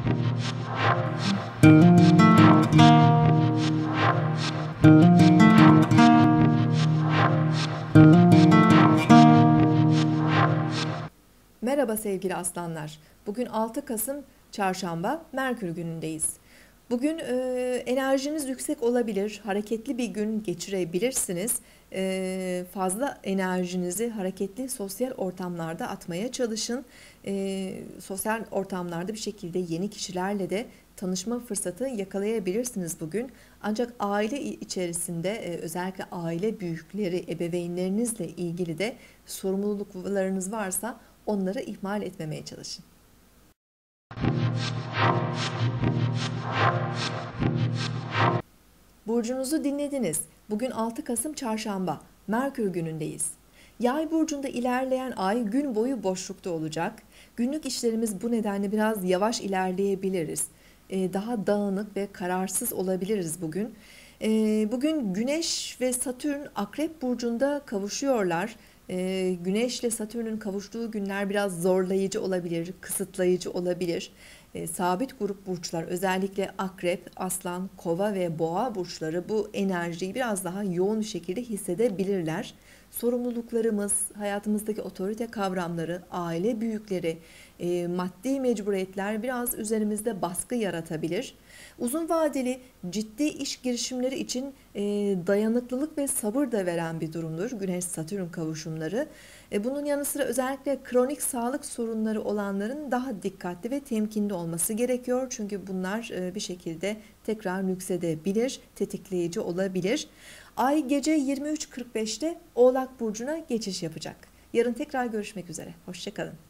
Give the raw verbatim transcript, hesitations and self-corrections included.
Merhaba sevgili aslanlar. Bugün altı Kasım Çarşamba, Merkür günündeyiz. Bugün e, enerjiniz yüksek olabilir, hareketli bir gün geçirebilirsiniz. E, fazla enerjinizi hareketli sosyal ortamlarda atmaya çalışın. E, sosyal ortamlarda bir şekilde yeni kişilerle de tanışma fırsatı yakalayabilirsiniz bugün. Ancak aile içerisinde e, özellikle aile büyükleri, ebeveynlerinizle ilgili de sorumluluklarınız varsa onları ihmal etmemeye çalışın. Burcunuzu dinlediniz. Bugün altı Kasım Çarşamba, Merkür günündeyiz. Yay burcunda ilerleyen ay gün boyu boşlukta olacak. Günlük işlerimiz bu nedenle biraz yavaş ilerleyebiliriz. Ee, daha dağınık ve kararsız olabiliriz bugün. Ee, bugün Güneş ve Satürn Akrep burcunda kavuşuyorlar. Ee, Güneş ile Satürn'ün kavuştuğu günler biraz zorlayıcı olabilir, kısıtlayıcı olabilir. Ee, sabit grup burçlar, özellikle Akrep, Aslan, Kova ve Boğa burçları bu enerjiyi biraz daha yoğun bir şekilde hissedebilirler. Sorumluluklarımız, hayatımızdaki otorite kavramları, aile büyükleri, e, maddi mecburiyetler biraz üzerimizde baskı yaratabilir. Uzun vadeli ciddi iş girişimleri için e, dayanıklılık ve sabır da veren bir durumdur Güneş-Satürn kavuşumları. E, bunun yanı sıra özellikle kronik sağlık sorunları olanların daha dikkatli ve temkinli olması gerekiyor. Çünkü bunlar e, bir şekilde tekrar nüksedebilir, tetikleyici olabilir. Ay gece yirmi üç kırk beşte Oğlak Burcu'na geçiş yapacak. Yarın tekrar görüşmek üzere. Hoşça kalın.